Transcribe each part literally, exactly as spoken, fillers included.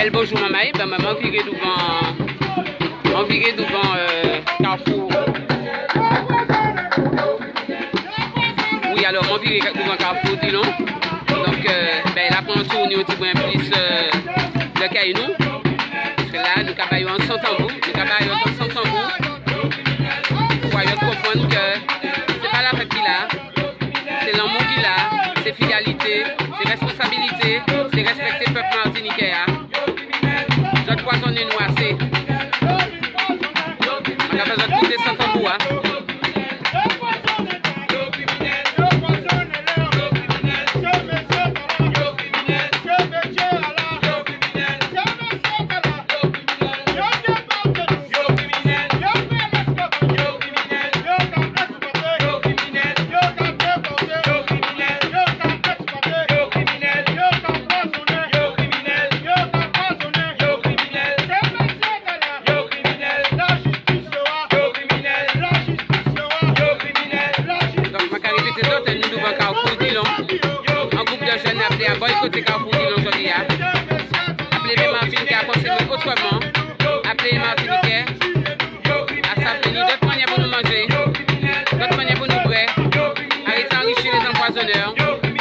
Bel bonjour maman, ben maman viré devant, on viré devant euh, Carrefour. Oui alors on viré devant Carrefour, dis non. Donc euh, ben là pour tourner au petit point plus euh, de Caïnou. Parce que là nous cabaillons en cent tambour, nous cabaillons en cent tambour. Pour comprendre que c'est pas la fête qui là, c'est l'amour qui là, c'est fidélité, c'est responsabilité, c'est respecter le peuple martiniquais. Notre poisson est noissé. On a besoin de coûter cent tambours. Boycotter Carrefour Dillon aujourd'hui. Appelez les Martiniquais à consommer autrement. Appelez les Martiniquais à s'abstenir d'autres manières pour nous manger, d'autres manières pour nous boire. Arrêtez d'enrichir les empoisonneurs.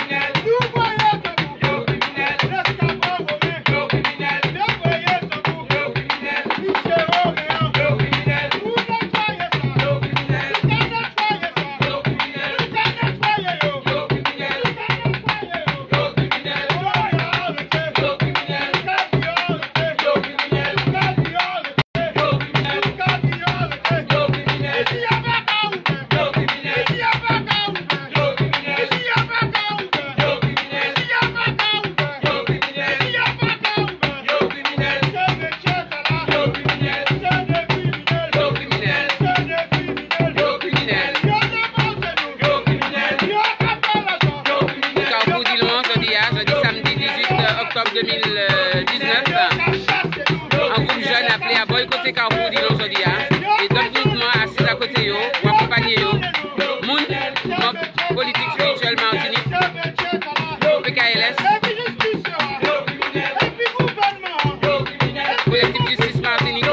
deux mille dix-neuf, un groupe jeune appelé à boycotter Carrefour Dillon aujourd'hui. Et d'autres mouvements assis à côté yo, ou accompagner yo. Moun, politique spirituelle Martinique, P K L S, collectif justice Martinique.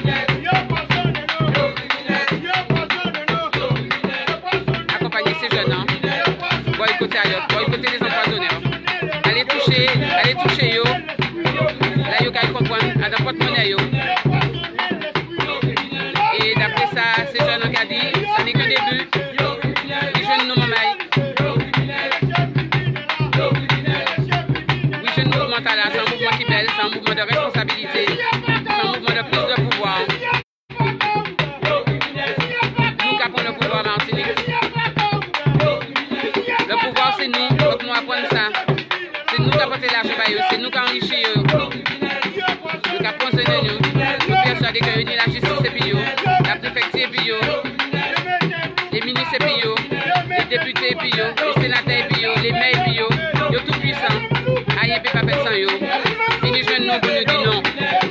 Accompagner ces jeunes, hein. Boycotter ailleurs, boycotter les empoisonneurs. Allez toucher, allez toucher yo. Là yo qu'elle comprendre à dans porte-monnaie yo. Et d'après ça, ces jeunes ont dit, ça n'est qu'un début. Les jeunes nous mamaï. Oui, jeune mouvement là, c'est un mouvement qui belle, c'est un mouvement de responsabilité, c'est un mouvement de plus de pouvoir. Nous qui avons le pouvoir Martinique. Le pouvoir c'est nous, donc nous apprenons ça. C'est nous qui avons porté l'argent, c'est nous qui avons enrichi. Nous qui avons posé nous. Nous persuadés que ni la justice c'est bio, la préfecture est bio, les ministres c'est bio, les députés c'est bio, les sénateurs c'est bio, les maires c'est bio, ils sont tout puissants. Aïe, peut pas faire sans eux. Et les jeunes nous pour nous dire non.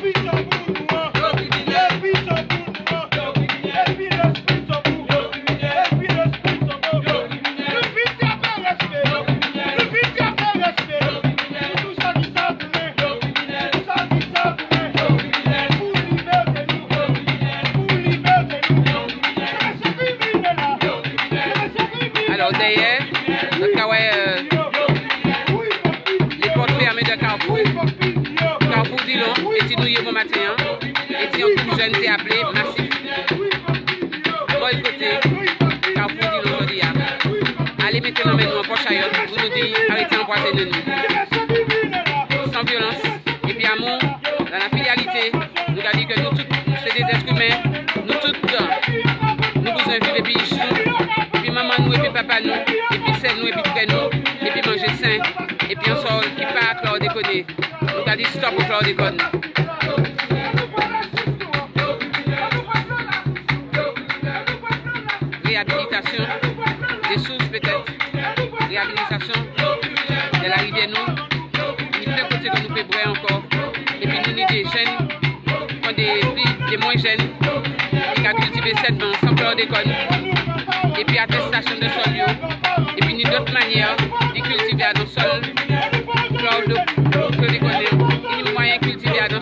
Alors d'ailleurs, le Kawaii, euh, les portes fermées de Carrefour, Carrefour Dillon, et si nous y bon matin, et si on trouve jeune, c'est appelé massif. Boycotter Carrefour Dillon aujourd'hui. Allez mettre nos mains en poche ailleurs, vous nous dites, arrêtez d'empoisonner nous. Sans violence, et puis amour, dans la fidélité, nous avons dit que nous tous, c'est des êtres humains, nous toutes, nous vous invitons et puis et puis maman nous, et puis papa nous, et puis c'est nous, et puis frère nous, et puis manger sain, et puis on sort qui part chlordécone. Nous avons dit stop au chlordécone. Réhabilitation des sources peut-être, réhabilitation de la rivière nous, il faut côté que nous pouvons boire encore, et puis nous des jeunes, des, des moins jeunes, qui ont cultivé sept ans sans chlordécone. Et puis attestation de sol, et puis d'autres manières de cultiver à nos sols, chlordécone, il y a moyen de cultiver à nos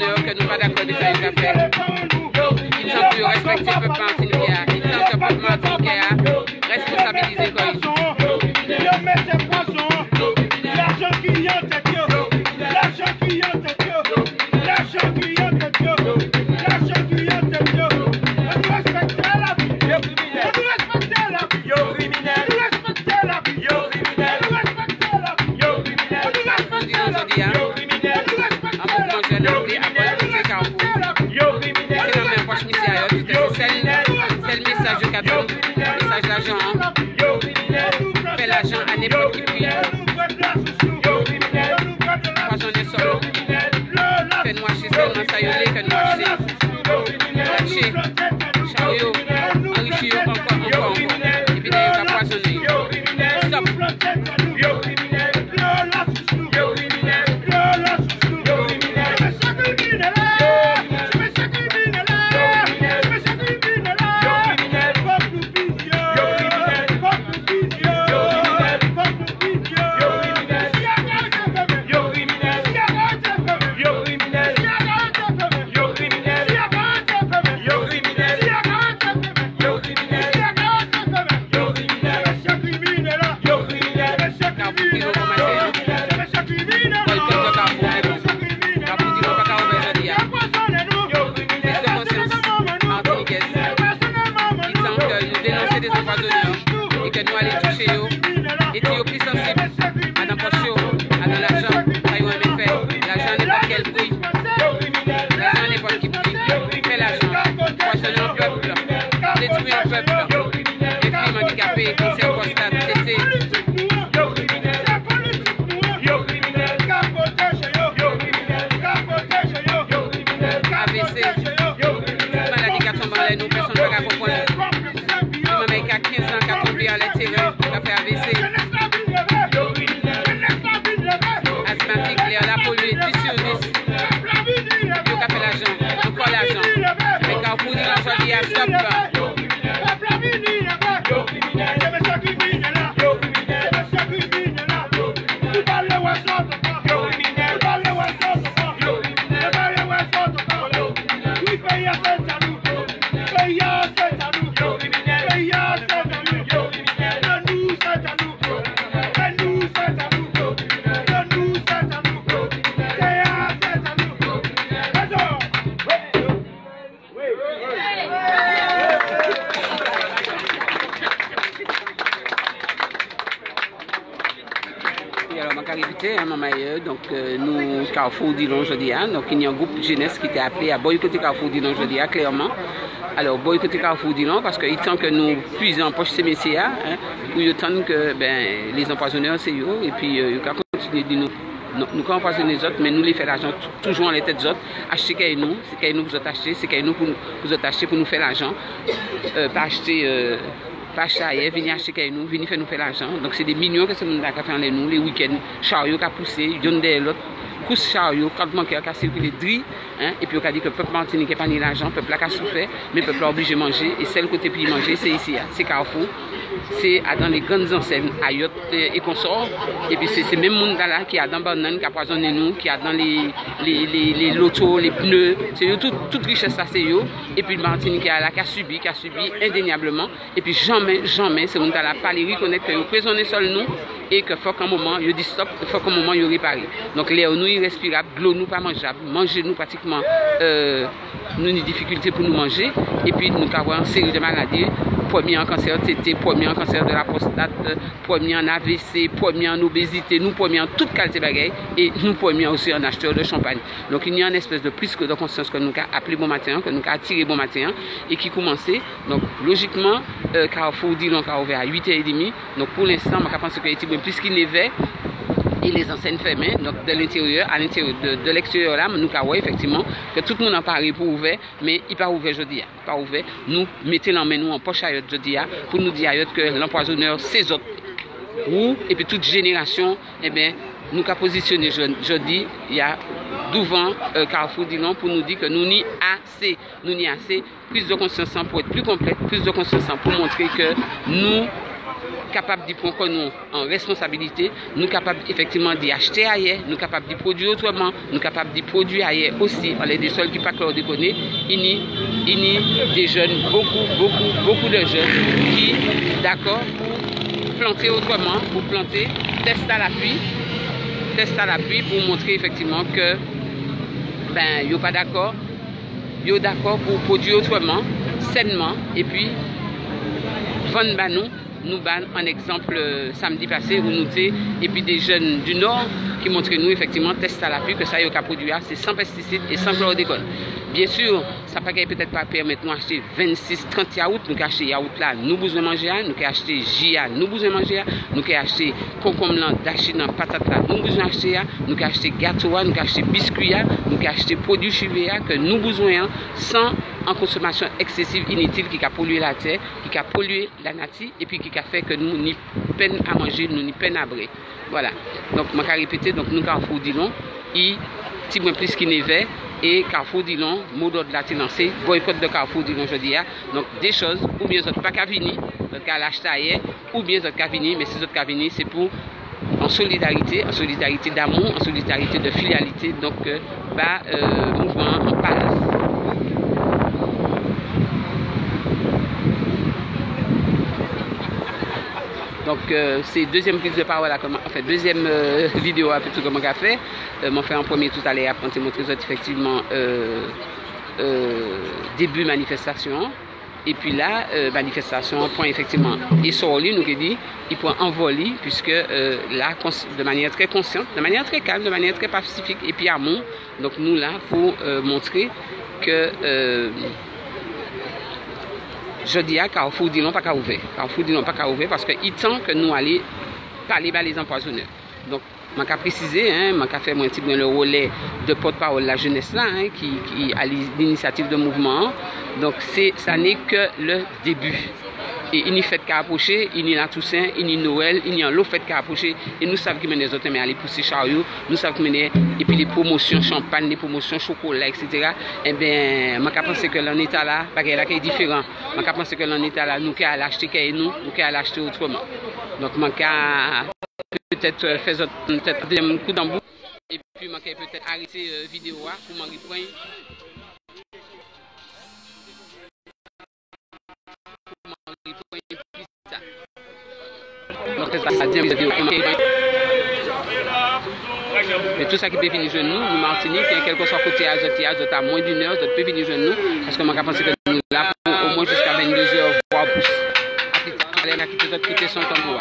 empoisonneur que nous pas d'accord de ça il a fait. Il semble que respecter le peuple martiniquais. Il semble que le peuple martiniquais a responsabilisé quoi. Yo met ses poissons, l'argent qui y a tête yo, l'argent qui y a tête yo, l'argent qui y a tête yo, l'argent qui y a tête yo. On doit respecter la vie, yo criminel. On doit respecter la vie, yo criminel. On doit respecter la vie, yo criminel. On doit respecter la vie, yo criminel. On doit respecter la vie, yo criminel. On doit respecter la vie, yo criminel. Yo criminel. C'est la même poche misère, c'est le message de Caton, le message d'argent. Fait l'argent à n'importe qui prie. Poisonner solo. Fait nous acheter seulement ça y est, que nous acheter. Acheter. Chariot. Enrichir encore, encore, encore. Et puis d'ailleurs, on va poisonner. Stop. Donc euh, nous, Carrefour Dillon jeudi, donc il y a un groupe jeunesse qui était appelé à boycotter Carrefour Dillon jeudi, clairement. Alors boycotter Carrefour Dillon parce qu'il temps que nous puisons en poche ces messieurs, hein, pour attendre que ben, les empoisonneurs c'est eux, et puis euh, ils continuer de nous. Nous, nous empoisonnons les autres, mais nous les faisons l'argent toujours en les têtes des autres. Acheter qu'à nous, c'est qu'à nous pour vous acheter, c'est qu'à nous pour vous acheter pour nous faire l'argent. Euh, pas acheter. Euh, pas acheter, venir acheter qu'à nous, venir faire nous faire l'argent. Donc c'est des millions que c'est nous qui fait les nous, les week-ends, chariot qui a poussé, il y a l'autre. Couche chariot, quand le banquier a circulé dri, hein, et puis on a dit que le peuple martiniquais n'a pas ni l'argent, le peuple a souffert, mais le peuple a obligé de manger, et c'est le côté pour y manger, c'est ici, c'est Carrefour, c'est dans les grandes enseignes, Ayotte et consorts, et puis c'est ce même monde là qui a dans banane, qui a poisonné nous, qui a dans les, les, les, les lotos, les pneus, c'est toute, toute richesse ça c'est eux, et puis le martiniquais là qui a subi, qui a subi indéniablement, et puis jamais, jamais, ce monde là pas les reconnaître que vous prisonnez seul nous, et que faut qu'un moment, il dit stop, il faut qu'un moment, il répare. Donc, l'air nous irrespirable, l'eau nous pas mangeable, manger nous pratiquement, euh, nous une difficulté pour nous manger, et puis nous avons une série de maladies, premier en cancer de T T, premier en cancer de la prostate, premier en A V C, premier en obésité, nous premier en toute qualité de bagaille, et nous premier aussi en acheteur de champagne. Donc, il y a une espèce de prise de conscience que nous avons appelé bon matin, que nous avons attiré bon matin, et qui commençait. Donc, logiquement, euh, Carrefour Dillon a ouvert à huit heures trente, donc pour l'instant, je pense que c'est puisqu'il neuvait et les enseignes fermées, donc de l'intérieur, à l'intérieur de, de l'extérieur là, nous avons effectivement que tout le monde en parle pour ouvrir, mais il n'est pas ouvert jeudi. Pas ouvert. Nous mettons l'en nous en poche à jeudi pour nous dire que l'empoisonneur c'est autres. Ou, et puis toute génération, eh bien, nous avons positionné jeudi, il y a devant euh, Carrefour Dillon pour nous dire que nous n'y assez, nous n'y assez, prise de conscience pour être plus complète, prise de conscience pour montrer que nous capables d'y prendre nous en responsabilité, nous capables effectivement d'y acheter ailleurs, nous capables d'y produire autrement, nous capables d'y produire ailleurs aussi. On est des sols qui pas chlordéconés, il y a des jeunes, beaucoup, beaucoup, beaucoup de jeunes qui d'accord pour planter autrement, pour planter, test à l'appui, test à l'appui pour montrer effectivement que ben, ils sont pas d'accord, ils sont d'accord pour produire autrement, sainement, et puis vendre bah, nous, nous ban un exemple euh, samedi passé où nous étions, et puis des jeunes du Nord qui montrent nous effectivement test à l'appui que ça y a produit, c'est sans pesticides et sans chlordécone. Bien sûr, ça ne peut peut-être pas permettre de nous acheter vingt-six trente yaourts, nous acheter yaourt là, nous besoin manger, nous acheter J A, nous besoin manger, nous acheter concombre, d'achine, patate là, nous besoin acheter, nous acheter gâteau, nous acheter biscuit, nous acheter produits chivés que nous besoin sans en consommation excessive inutile qui a pollué la terre, qui a pollué la nature et puis qui a fait que nous ni peine à manger, nous ni peine à brûler. Voilà. Donc, je vais répéter, donc nous Carrefour Dillon, il petit peu plus qu'il n'est et Carrefour Dillon, mot d'ordre là, lancé, boycott de Carrefour Dillon, je dis. Donc, des choses, ou bien vous n'êtes pas qu'à venir, vous n'êtes qu'à l'acheter ailleurs, ou bien vous n'êtes qu'à venir, mais si vous n'êtes qu'à venir, c'est pour en solidarité, en solidarité d'amour, en solidarité de filialité, donc, euh, bah, euh, mouvement en parle. Donc, euh, c'est deuxième prise de parole, à, enfin, deuxième euh, vidéo à plutôt comment on a fait. Euh, m'en fait en premier tout à l'heure, après, montrer effectivement euh, euh, début manifestation. Et puis là, euh, manifestation, point effectivement, et sur lui, nous dit, il peut envoler, puisque euh, là, de manière très consciente, de manière très calme, de manière très pacifique, et puis amour. Donc, nous là, pour euh, montrer que. Euh, je dis à Carrefour Dillon pas qu'à ouvrir. Carrefour Dillon pas qu'à ouvrir parce qu'il temps que nous allons parler à les empoisonneurs. Donc, je vais préciser, hein, je vais faire un petit peu le relais de porte-parole de la jeunesse là, hein, qui, qui a l'initiative de mouvement. Donc, ça n'est que le début. Et il n'y a fait qu'à approcher, il y a la Toussaint, il y a Noël, il y a l'autre fait qu'à approcher. Et nous savons que les autres mais aller pousser chariot, nous savons que et puis les promotions champagne, les promotions chocolat, et cetera. Eh bien, je pense que l'on est là, parce que est différent. Je pense que l'on est là, nous qu'à l'acheter qu'à nous, nous qu'à l'acheter autrement. Donc, je peut-être faire peut-être un coup d'embout et puis je peut-être arrêter la vidéo pour m'en reprendre. Donc, ça a dit mais tout ça qui peut venir jeune nous, nous Martinique, quel que soit côté Azote, Azote à moins d'une heure, Azote peut venir jeune nous, parce que je pense que nous là pour au moins jusqu'à vingt-deux heures, voire plus. Après, on a quitté notre quitté son tambour.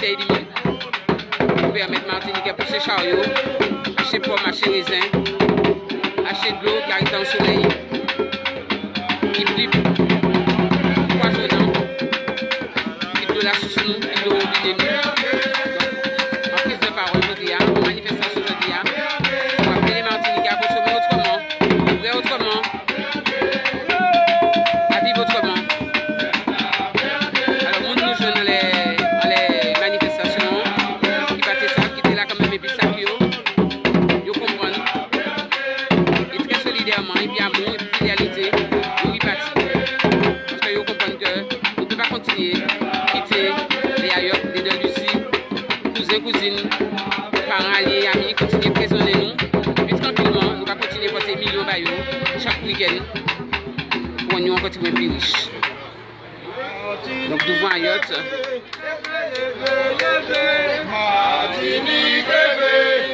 bouteilles de mille pour permettre Martinique pour ses chariots, acheter pomme, acheter raisin, acheter de l'eau qui arrive dans le soleil, qui plus poisonnant, qui de la sous nous, qui de l'eau au nous. Donc, en prise de parole, je dis, en manifestation, je dis, on va appeler les Martiniquais à consommer autrement, à vivre autrement, à vivre autrement. Alors, nous nous jouons dans les, dans les manifestations, qui battaient ça, qui étaient là quand même, et puis ça, ils comprennent. Et très solidairement, et puis amour, et puis fidélité, ils repartent. Parce qu'ils comprennent qu'on ne peut pas continuer, quitter les ailleurs, les deux Lucie, cousins, cousines, parents, alliés, amis, continuer à prisonner nous. Et tranquillement, nous allons continuer à porter millions de chaque week-end pour nous continuer plus riches. Donc, nous voyons Ayotte. Martinique, levez,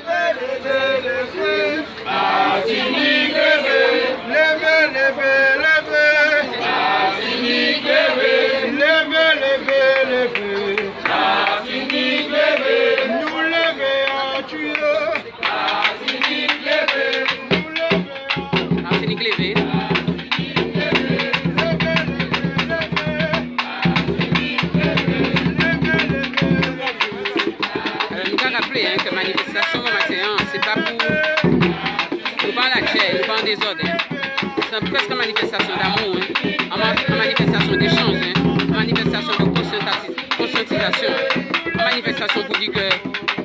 Martinique, levez, levez, levez, levez, Martinique, levez, levez, levez, levez, Martinique, levez, nous lever à Dieu, Martinique, levez, nous lever, Martinique, levez. Rappeler hein, que manifestation c'est pas pour nous pas la chair, nous pas en désordre. Hein. C'est presque une manifestation d'amour, hein. Une manifestation d'échange, hein. Une manifestation de conscientisation, une manifestation pour dire que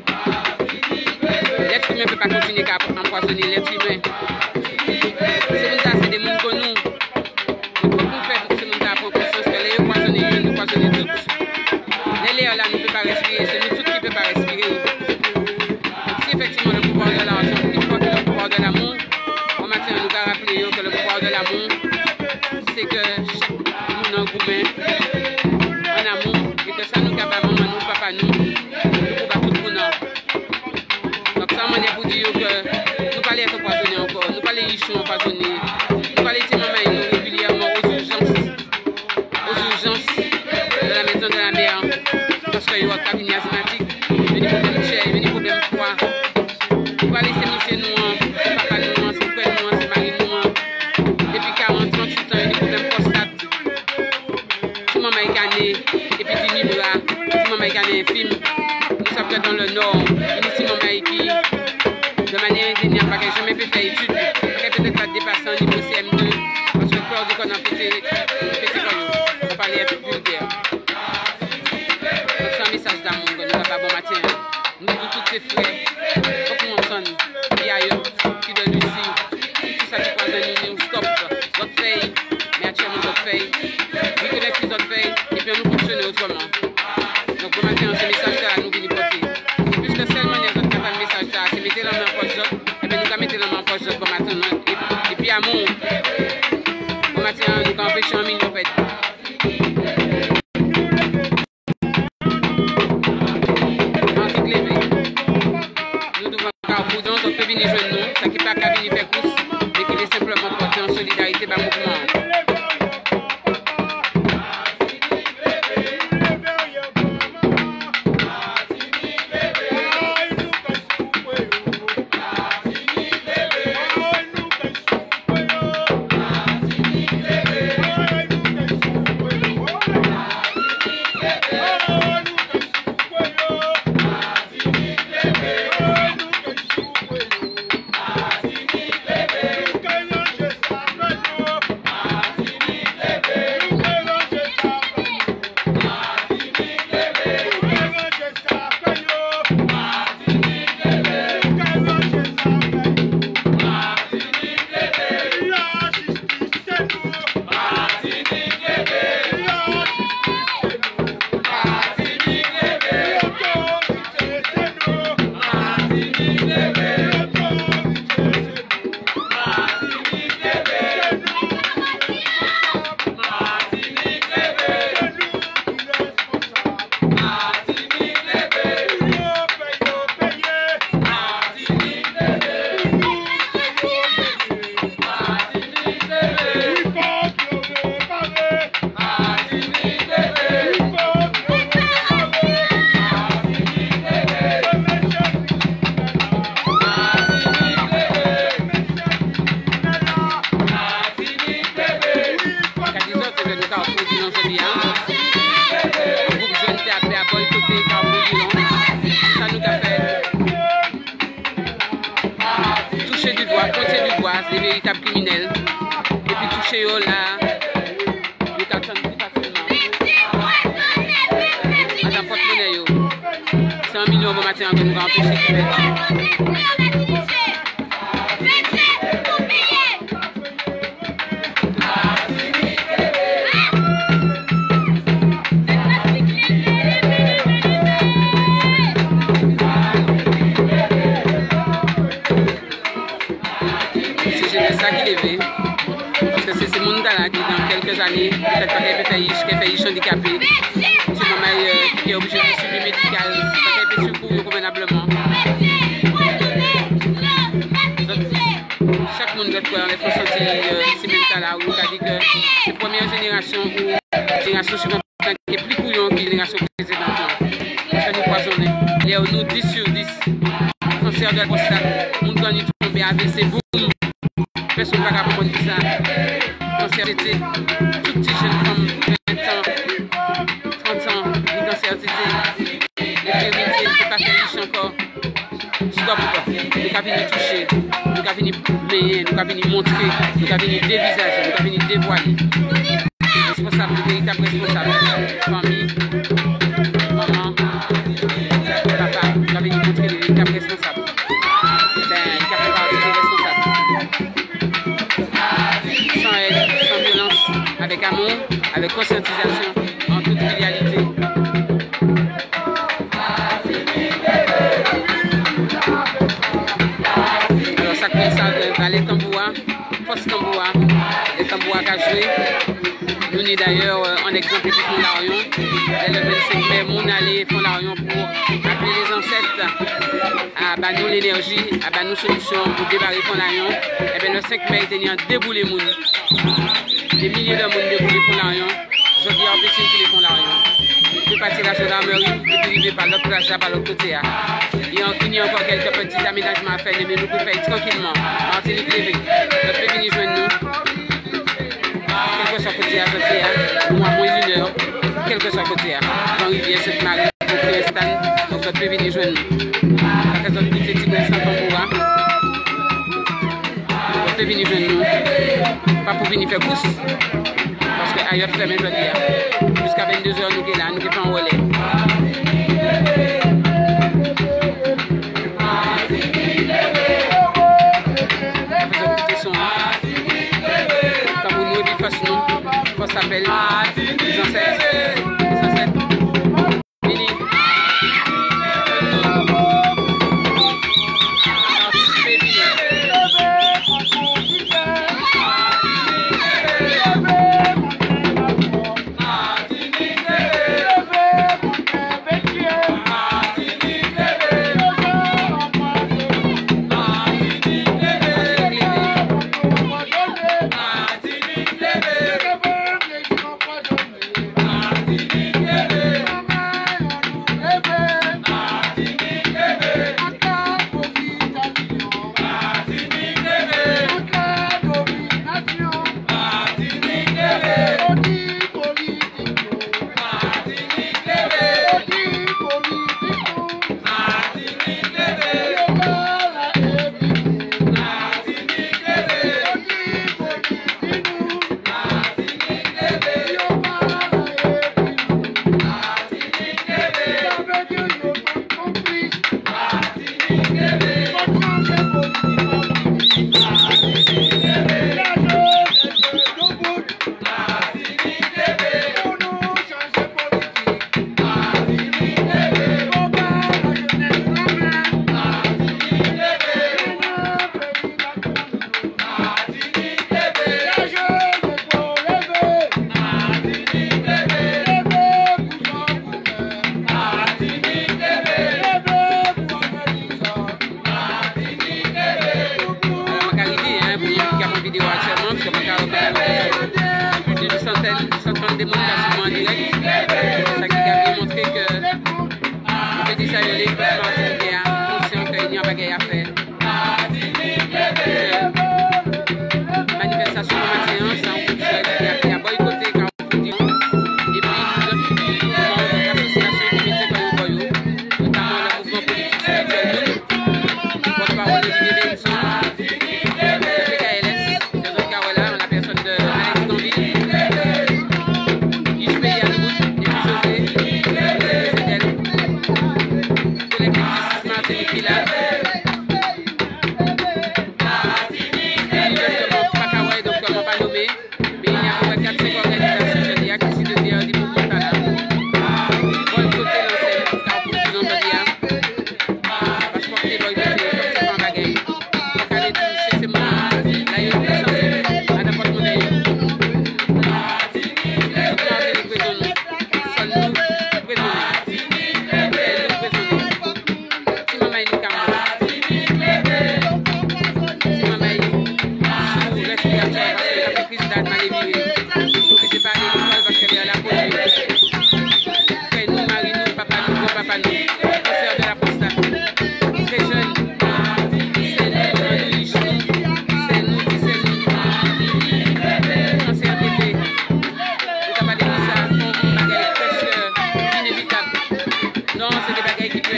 l'être humain ne peut pas continuer à empoisonner l'être humain. C'est c'est des mondes que nous. Il faut qu'on fasse pour que ces mondes prennent conscience que les empoisonnés, nous empoisonnons tous. Les l'air là ne peut pas respirer, c'est nous tous qui ne pouvons pas respirer. Effectivement, le pouvoir de l'argent, il faut que le pouvoir de l'amour, on m'a dit, on nous a rappelé que le pouvoir de l'amour, c'est que chaque nous dans le gouvernement, en amour, et que ça nous capable, maman, nous, papa, nous, nous pouvons tout pour nous. Donc, ça, on est pour dire que nous pas être empoisonnés encore, nous pas les riches empoisonnés, nous pas les témoins régulièrement aux urgences, aux urgences de la maison de la mère, parce qu'il y a un cabinet asthmatique, il y a des problèmes chers, il y a des problèmes froids. On va laisser monsieur nous, c'est papa nous, c'est frère nous, c'est mari nous. Depuis quarante, trente-huit ans, il y a des problèmes prostate. Si maman est canée, et puis du niveau là, si maman est canée infime, nous sommes dans le nord, ici maman est qui, de manière indéniable, parce qu'elle n'a jamais pu faire études, parce qu'elle peut-être pas dépasser au niveau C M deux, parce que le corps dit qu'on a pété, pété comme on parlait un peu vulgaire. Donc c'est un message d'amour que nous avons pas bon matin. Nous tous tous ces frères. Il y a eu qui de Lucie, tout ça qui croise nous, nous stop, notre feuille, mais actuellement notre feuille, nous connaissons plus notre feuille, et puis nous fonctionnons autrement. Donc, pour maintenant, ce message-là, nous venons porter. Puisque seulement nous avons capable de message là, c'est mettre la main en poche d'autres, et bien nous allons mettre la main en poche d'autres pour maintenant, et puis amour, pour maintenant, nous allons empêcher un million de on peut venir jouer nous, ça qui n'est pas qu'à venir faire course, mais qui est simplement porter en solidarité par le mouvement. des véritables criminels. Et puis toucher eux là, ils captent plus facilement. À la porte-monnaie, c'est un million de matin que nous allons empêcher de faire. C'est ça qui est parce que c'est ce monde-là qui, dans quelques années, peut-être pas qu'elle peut faire qu'elle fait handicapé. C'est maman qui est obligée de suivre médical, parce qu'elle peut secourir convenablement. Chaque monde doit trouver les fonds sortis ici même là où on a dit que c'est la première génération ou génération suivante qui est plus couillon que la génération précédente. Parce que nous poisonnons. Et nous dix sur dix. Cancer de la prostate, on doit nous tomber avec ces boum. Personne ne va pas comprendre ça. Cancer c'était toute petite jeune femme, vingt ans, trente ans, une cancer c'était. Les priorités, ne pas faire riche encore. Stop pas. Nous avons venir toucher, nous avons venir player, nous avons venir montrer, nous avons venir dévisager, nous avons venir dévoiler. Les responsables, les véritables responsables, famille, maman, papa, nous avons venir montrer les véritables responsables. Ben, ils font partie des responsables. Sans aide, sans violence, avec amour, avec conscientisation, en toute filialité. Alors ça commence à les tambours, force tambour, les tambours à jouer. Nous sommes d'ailleurs en exemple depuis Fond-Larion. Dès le vingt-cinq mai, nous allons Fond-Larion pour appeler les ancêtres à bah, nous l'énergie, à bah, nous solutions pour débarrer Fond-Larion. Et bien le cinq mai, il y a déboulé moun. Des milliers de monde déboulé Fond-Larion. Je dis en plus qu'il est Fond-Larion. Je vais partir la gendarmerie et puis arriver par l'autre achat par l'autre côté. Il y a encore quelques petits aménagements à faire, mais nous pouvons faire tranquillement. Martinique Lévé. Nous pouvons venir joindre nous. Quel que soit côté à côté, moins moins une heure, quel que soit côté. Dans Rivière Sainte-Marie, pour Crestan, donc vous pouvez venir joindre nous. Parce que vous avez petit instant pour vous. Vous pouvez venir joindre nous. Pas pour venir faire course. Parce que ailleurs, fermé le dia. Jusqu'à vingt-deux heures, nous sommes là, nous sommes en relais. Ça s'appelle les ancêtres. Les ancêtres. Vini. Participez, Vini.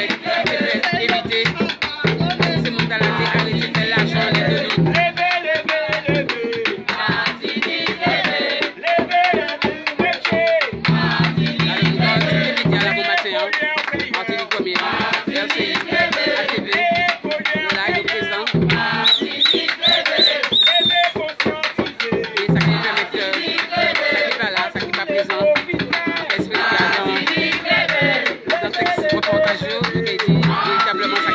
fait, qui peut éviter ce monde à la tête, arrêter de faire l'argent, les deux nous. Levez, levez, levez. Martinique, levez. Levez, levez, levez. Alors, nous avons tous les médias là pour matin, Martinique premier, R C I, A T V, nous là, nous présents. Et ça qui permet que, ça qui va là, ça qui va présent, dans ce reportage, nous avons dit véritablement ça